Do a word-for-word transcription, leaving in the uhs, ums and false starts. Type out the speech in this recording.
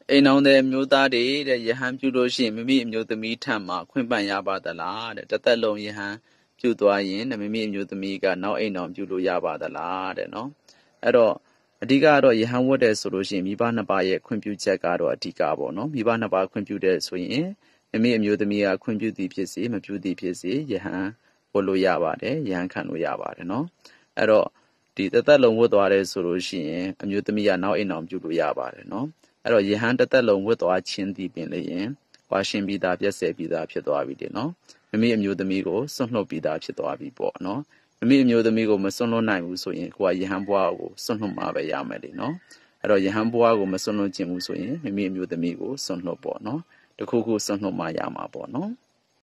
အိမ်အောင်တဲ့အမျိုးသားတွေတဲ့ယဟန်ပြုလို့ရှိရင်မိမိအမျိုးသမီးထံမှာခွင့်ပန်ရပါသလားတဲ့တစ်သက်လုံးယဟန်ပြုသွားရင်မိမိအမျိုးသမီးကနောက်အိမ်အောင်ပြုလို့ရပါသလားတဲ့နော်အဲ့တော့အဓိကတော့ယဟန်ဝတ်တယ်ဆိုလို့ရှိရင်မိဘနှစ်ပါးရဲ့ခွင့်ပြုချက်ကတော့အဓိကပေါ့နော်မိဘနှစ်ပါးခွင့်ပြုတဲ့ဆိုရင်မိမိအမျိုးသမီးကခွင့်ပြုသည်ဖြစ်စေမပြုသည်ဖြစ်စေယဟန်ဝတ်လို့ရပါတယ်ယဟန်ခံလို့ရပါတယ်နော်အဲ့တော့ဒီတစ်သက်လုံးဝတ်သွားတယ်ဆိုလို့ရှိရင်အမျိုးသမီးကနောက်အိမ်အောင်ပြုလို့ရပါတယ်နော်အဲ့တော့ယဟန်တစ်သက်လုံးဝတ်သွားခြင်းသည်ပင်လျင်ဝါရှင်ပြီးသားပြည့်စည်ပြီးသားဖြစ်သွားပြီတဲ့နော်မိမိအမျိုးသမီးကိုစွန့်လွတ်ပြီးသားဖြစ်သွားပြီပေါ့နော်မိမိအမျိုးသမီးကိုမစွန့်လွတ်နိုင်ဘူးဆိုရင်ကိုကယဟန်ဘွားကိုစွန့်လွတ်မှာပဲရမယ်လေနော်အဲ့တော့ယဟန်ဘွားကိုမစွန့်လွတ်ခြင်းဘူးဆိုရင်မိမိအမျိုးသမီးကိုစွန့်လွတ်ပေါ့နော်တခုခုစွန့်လွတ်မှရမှာပေါ့နော်